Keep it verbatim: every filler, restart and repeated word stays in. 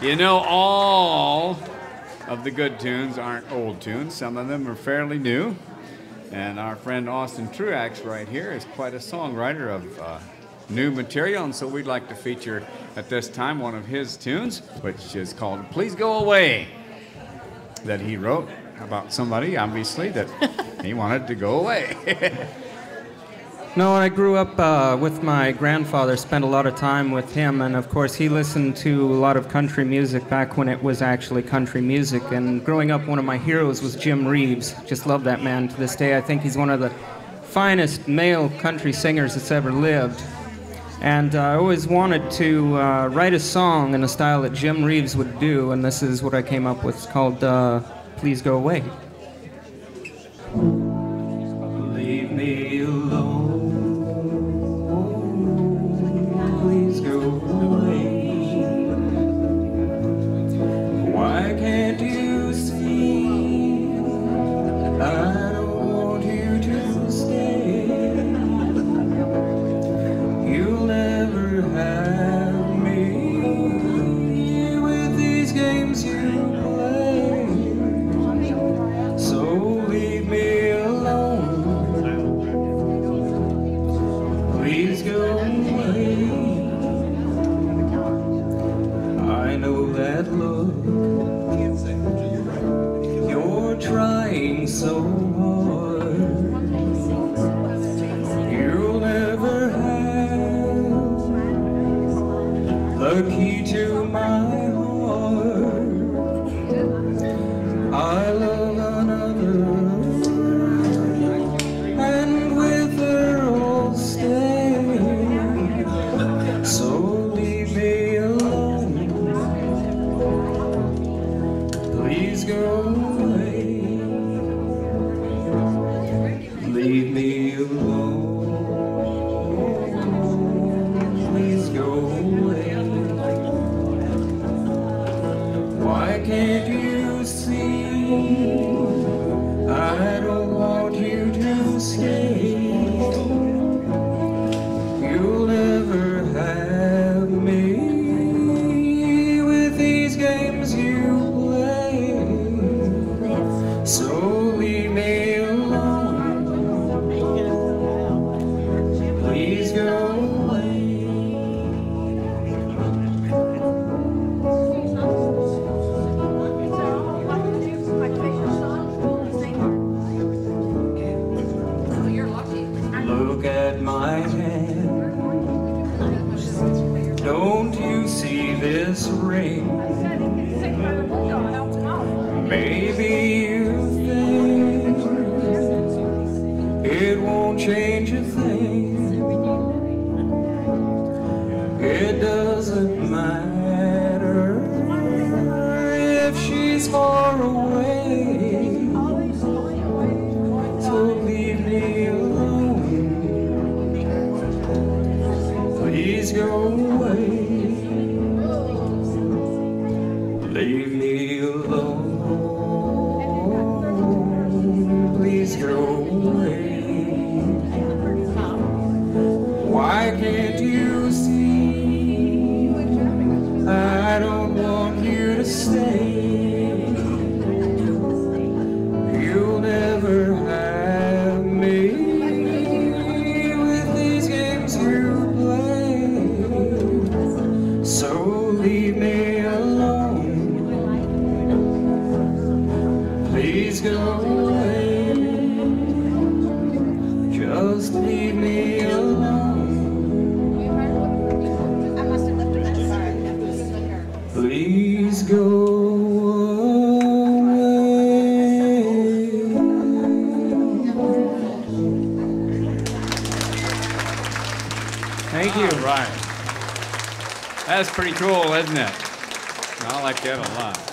You know, all of the good tunes aren't old tunes. Some of them are fairly new. And our friend Austin Truax right here is quite a songwriter of uh, new material. And so we'd like to feature at this time one of his tunes, which is called Please Go Away, that he wrote about somebody, obviously, that he wanted to go away. No, I grew up uh, with my grandfather, spent a lot of time with him, and of course he listened to a lot of country music back when it was actually country music. And growing up, one of my heroes was Jim Reeves. Just love that man to this day. I think he's one of the finest male country singers that's ever lived. And uh, I always wanted to uh, write a song in a style that Jim Reeves would do, and this is what I came up with. It's called uh, Please Go Away. Leave me alone. Please go away. Why can't you see? I don't want you to stay. You'll never have me with these games you play. So leave me alone. Please go away. I know that look. You're trying so hard. You'll never have the key to my heart. I love another, and with her I'll stay. So leave me alone. Please go away. Leave me alone. Please go away. Why can't you see? I don't want you to stay. You'll never have me with these games you play. So leave me alone. Please go away. Look at my hand. Don't you see this ring? Maybe you think it won't change a thing. It doesn't matter if she's far away. So leave me alone. Please go away. Leave me alone. Please go away. Why can't you see? I don't want you to stay. You'll never have me with these games you play. So leave me alone. Please go away. Just leave me alone. Please go away. Thank you. All right. That's pretty cool, isn't it? I like that a lot.